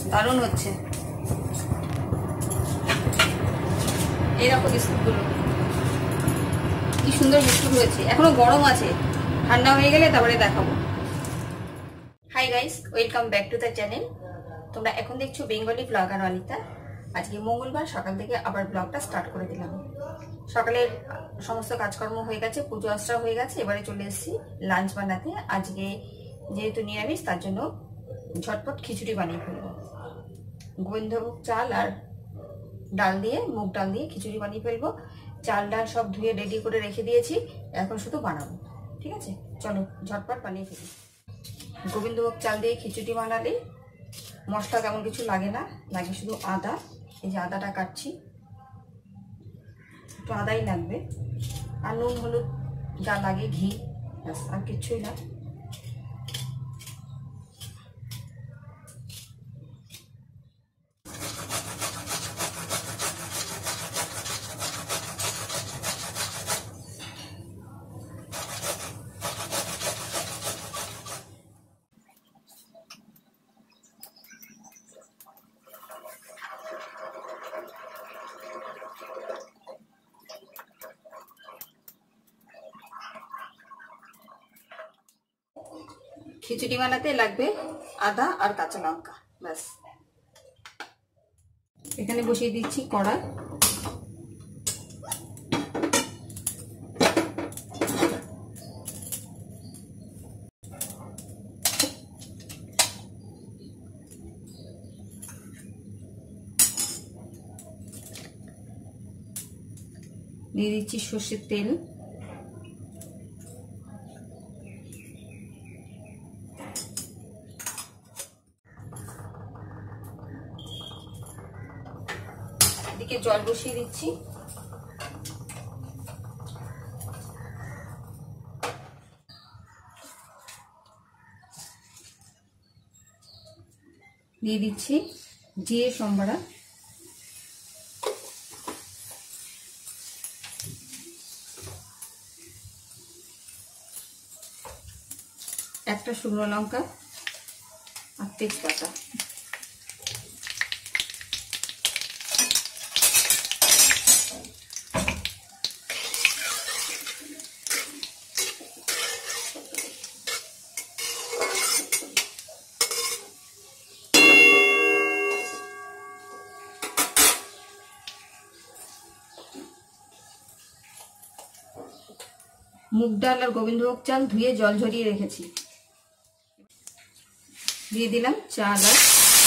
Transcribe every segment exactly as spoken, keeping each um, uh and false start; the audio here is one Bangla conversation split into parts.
দারুণ হচ্ছে। এই দেখো বিস্কুটগুলো কি সুন্দর বিস্কুট হয়েছে, এখনো গরম আছে, ঠান্ডা হয়ে গেলে তারপরে দেখাবো। Hi guys, welcome back to the channel. তোমরা এখন দেখছো বেঙ্গলি ব্লগার অনিতা। আজকে মঙ্গলবার সকাল থেকে আবার ব্লগটা স্টার্ট করে দিলাম। সকালে সমস্ত কাজকর্ম হয়ে গেছে, পুজো আশ্রা হয়ে গেছে, এবারে চলে এসেছি লাঞ্চ বানাতে। আজকে যেহেতু নিরামিষ তার জন্য ঝটপট খিচুড়ি বানিয়ে ফেলবো। গোবিন্দভোগ চাল আর ডাল দিয়ে, মুগ ডাল দিয়ে খিচুড়ি বানিয়ে ফেলবো। চাল ডাল সব ধুয়ে রেডি করে রেখে দিয়েছি, এখন শুধু বানাবো। ঠিক আছে, চলো ঝটপট বানিয়ে ফেলি। গোবিন্দভোগ চাল দিয়ে খিচুড়ি বানালে মশলা তেমন কিছু লাগে না, লাগে শুধু আদা। এই যে আদাটা কাটছি, একটু আদাই লাগবে, আর নুন হলুদ যা লাগে, ঘি, ব্যাস, আর কিচ্ছুই না। খিচুড়ি বানাতে লাগবে আদা আর কাঁচা লঙ্কা, ব্যাস। এখানে বসিয়ে দিচ্ছি কড়াই। দিয়ে দিচ্ছি সর্ষের তেল, এদিকে জল বসিয়ে দিচ্ছি। দিয়ে দিচ্ছি জিরে সম্বারা, একটা শুকনো লঙ্কা আর তেজপাতা। মুগ ডাল আর গোবিন্দভোগ চাল ধুয়ে জল ঝরিয়ে রেখেছি, দিয়ে দিলাম চাল আর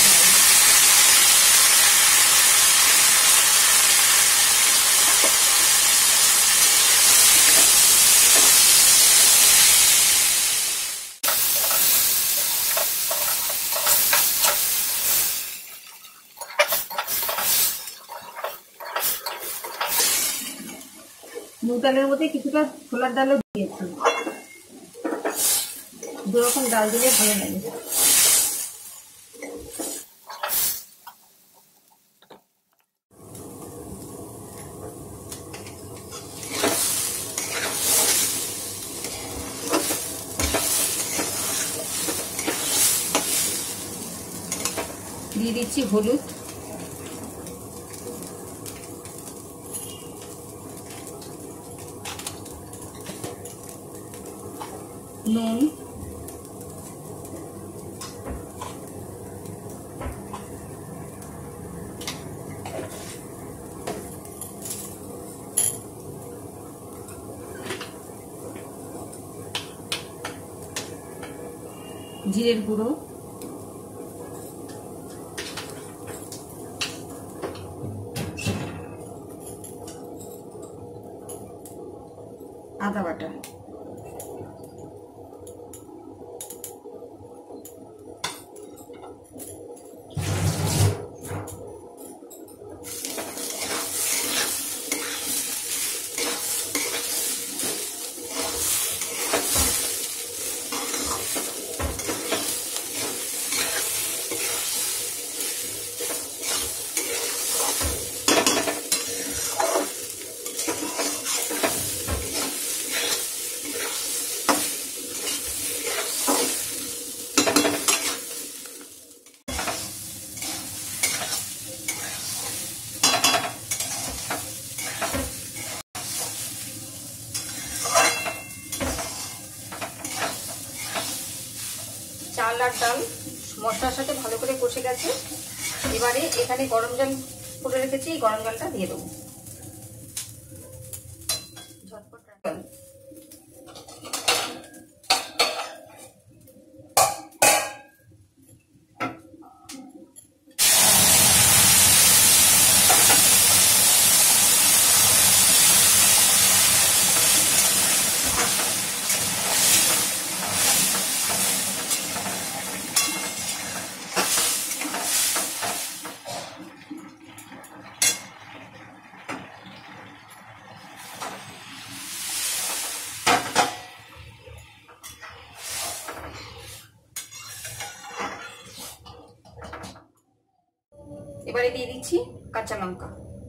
মুগ ডালের মধ্যে কিছুটা ছোলার ডালও দিয়েছি, দু রকম ডাল দিলে ভালো লাগে। দিয়ে দিচ্ছি হলুদ, নুন, জিরের গুঁড়ো, আদা বাটা, আর ডাল মশলার সাথে ভালো করে কষে গেছে। এবারে এখানে গরম জল করে রেখেছি, গরম জলটা দিয়ে দেবো। ঝটপট জল এবারে দিয়ে দিচ্ছি কাঁচা লঙ্কা।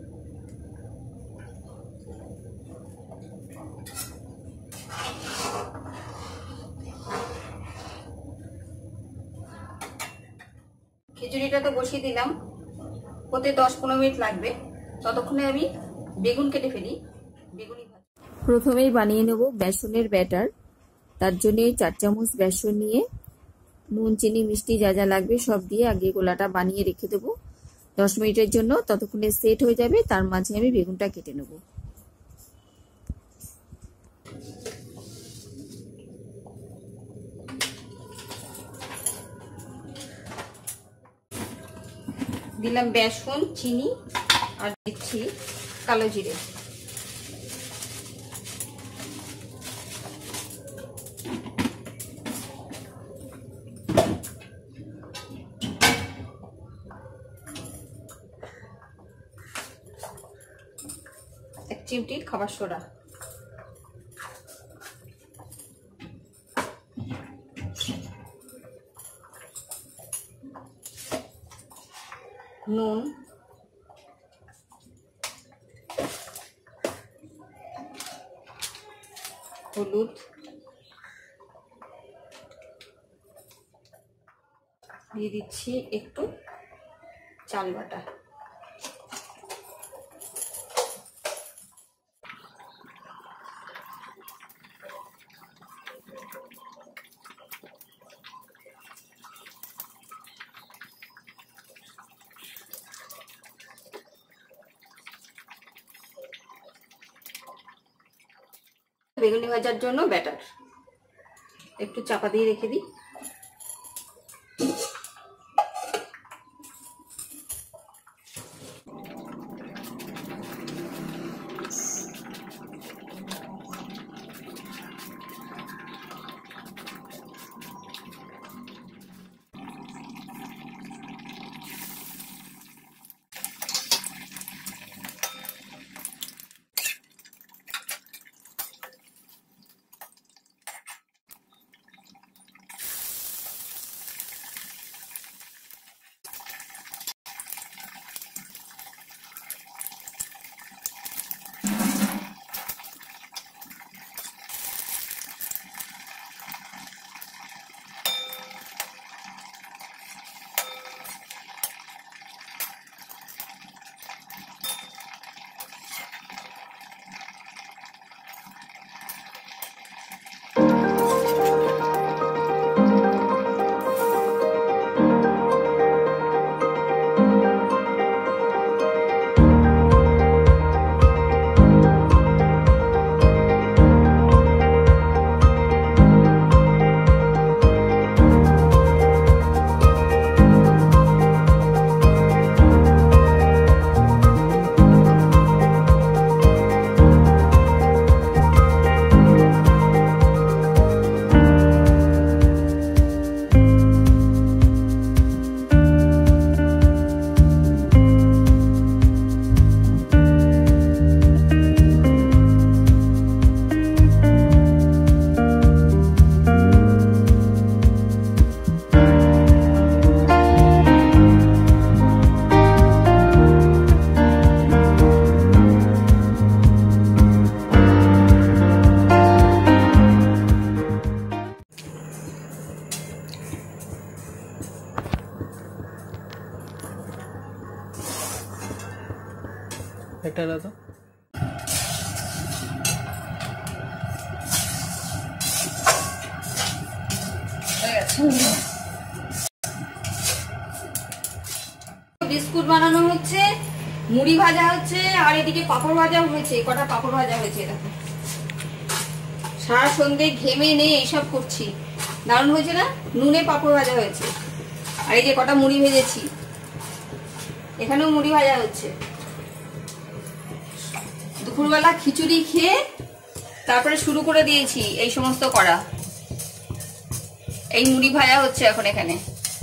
খিচুড়িটা তো বসিয়ে দিলাম, হতে দশ পনেরো মিনিট লাগবে। ততক্ষণে আমি বেগুন কেটে ফেলি। বেগুনি প্রথমেই বানিয়ে নেব বেসনের ব্যাটার। তার জন্য চার চামচ বেসন নিয়ে নুন চিনি মিষ্টি যা যা লাগবে সব দিয়ে আগে গোলাটা বানিয়ে রেখে দেবো দশ মিনিটের জন্য। ততক্ষণে সেট হয়ে যাবে, তার মাঝে আমি বেগুনটা কেটে নেব। দিলাম বেসন, চিনি আর দিচ্ছি কালো জিরে। এক চিমটি খাবার সোডা। নুন, হলুদ, দিয়ে দিচ্ছি একটু চাল বাটা। বেগুনি ভাজার জন্য ব্যাটার একটু চাপা দিয়ে রেখে দিই। একটা দাও তো। হয়ে গেছে। বিস্কুট বানানো হচ্ছে, মুড়ি ভাজা হচ্ছে, আর এদিকে পাঁপড় ভাজা হয়েছে। কটা পাঁপড় ভাজা হয়েছে দেখো। সারা সন্ধ্যে ঘেমে নিয়ে এইসব করছি। দারুণ হয়েছে না? নুনে পাঁপড় ভাজা হয়েছে। আর এই যে কটা মুড়ি ভেজেছি, এখানেও মুড়ি ভাজা হচ্ছে। দুপুরবেলা খিচুড়ি খেয়ে তারপরে শুরু করে দিয়েছি এই সমস্ত করা। এই মুড়ি ভাজা হচ্ছে এখন এখানে।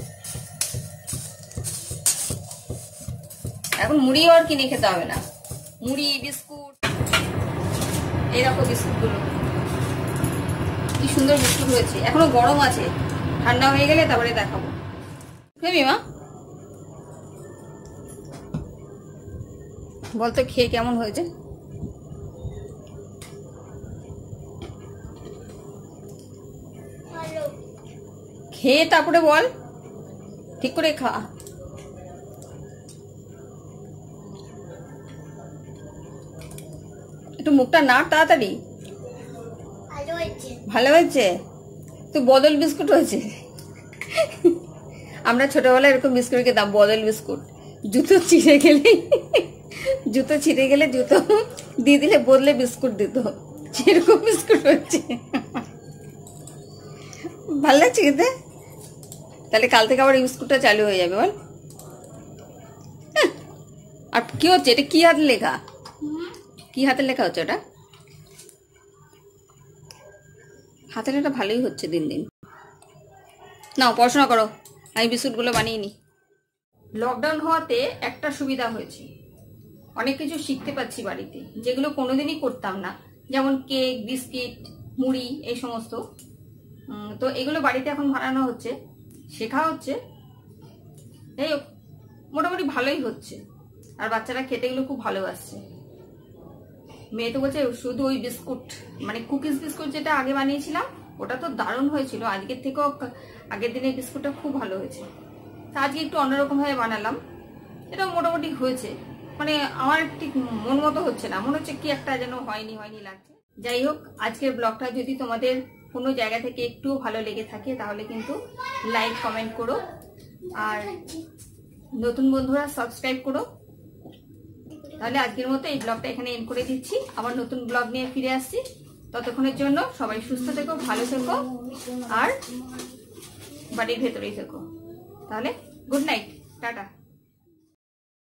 এখন মুড়ি আর কিনে খেতে হবে না, মুড়ি বিস্কুট। এই দেখো বিস্কুট গুলো, কি সুন্দর বিস্কুট হয়েছে। এখনো গরম আছে, ঠান্ডা হয়ে গেলে তারপরে দেখাবো। খেবি মা? বলতো খেয়ে কেমন হয়েছে? খেয়ে তারপরে বল, ঠিক করে খা। একটু মুখটা নাড় তাড়াতাড়ি। ভালো হয়েছে তো? বদল বিস্কুট হয়েছে। আমরা ছোটবেলায় এরকম বিস্কুট খেতাম, বদল বিস্কুট। জুতো ছিঁড়ে গেলে জুতো ছিঁড়ে গেলে জুতো দিয়ে দিলে বদলে বিস্কুট দিত, সেরকম বিস্কুট হচ্ছে। ভাল লাগছে খেতে? তাহলে কাল থেকে আবার এই বিস্কুটটা চালু হয়ে যাবে বল। আর কি হচ্ছে এটা? কি হাতে লেখা? কি হাতে লেখা হচ্ছে ওটা? হাতের এটা ভালোই হচ্ছে দিন দিন। নাও পড়াশোনা করো, আমি বিস্কুটগুলো বানিয়ে নিই। লকডাউন হওয়াতে একটা সুবিধা হয়েছে, অনেক কিছু শিখতে পাচ্ছি বাড়িতে, যেগুলো কোনোদিনই করতাম না। যেমন কেক, বিস্কিট, মুড়ি, এই সমস্ত। তো এগুলো বাড়িতে এখন বানানো হচ্ছে, শেখা হচ্ছে। এই মোটামুটি ভালোই হচ্ছে, আর বাচ্চারা খেতে এগুলো খুব ভালোবাসছে। মেয়ে তো বলছে শুধু ওই বিস্কুট, মানে কুকিজ বিস্কুট যেটা আগে বানিয়েছিলাম ওটা তো দারুণ হয়েছিল, আজকের থেকেও আগের দিনের বিস্কুটটা খুব ভালো হয়েছে। তা আজকে একটু অন্যরকম ভাবে বানালাম, এটা মোটামুটি হয়েছে। মানে আমার ঠিক মন মতো হচ্ছে না, মনে হচ্ছে কি একটা যেন হয়নি হয়নি লাগছে। যাই হোক, আজকের ব্লগটা যদি তোমাদের কোনো জায়গা থেকে একটু ভালো লেগে থাকে তাহলে কিন্তু লাইক কমেন্ট করো, আর নতুন বন্ধুরা সাবস্ক্রাইব করো। তাহলে আজকের মতো এই ব্লগটা এখানে এন্ড করে দিচ্ছি, আবার নতুন ব্লগ নিয়ে ফিরে আসছি। ততক্ষণের জন্য সবাই সুস্থ থেকো, ভালো থেকো, আর বাড়ির ভেতরেই থেকো। তাহলে গুড নাইট, টাটা।